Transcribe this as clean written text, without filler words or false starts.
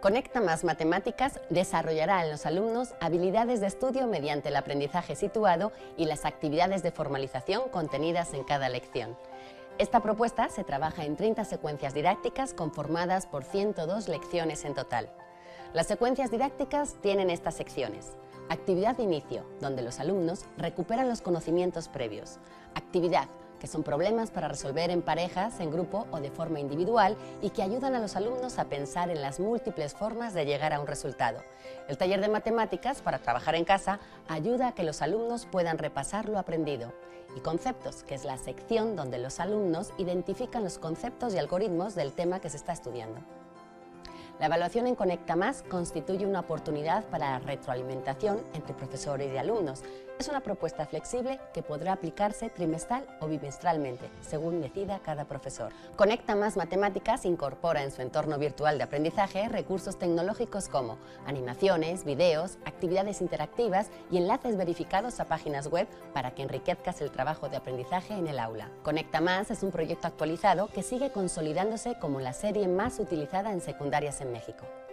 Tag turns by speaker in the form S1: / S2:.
S1: Conecta Más Matemáticas desarrollará en los alumnos habilidades de estudio mediante el aprendizaje situado y las actividades de formalización contenidas en cada lección. Esta propuesta se trabaja en 30 secuencias didácticas conformadas por 102 lecciones en total. Las secuencias didácticas tienen estas secciones. Actividad de inicio, donde los alumnos recuperan los conocimientos previos. Actividad, que son problemas para resolver en parejas, en grupo o de forma individual y que ayudan a los alumnos a pensar en las múltiples formas de llegar a un resultado. El taller de matemáticas para trabajar en casa ayuda a que los alumnos puedan repasar lo aprendido. Y conceptos, que es la sección donde los alumnos identifican los conceptos y algoritmos del tema que se está estudiando. La evaluación en Conecta Más constituye una oportunidad para la retroalimentación entre profesores y alumnos. Es una propuesta flexible que podrá aplicarse trimestral o bimestralmente, según decida cada profesor. Conecta Más Matemáticas incorpora en su entorno virtual de aprendizaje recursos tecnológicos como animaciones, videos, actividades interactivas y enlaces verificados a páginas web para que enriquezcas el trabajo de aprendizaje en el aula. Conecta Más es un proyecto actualizado que sigue consolidándose como la serie más utilizada en secundarias en México.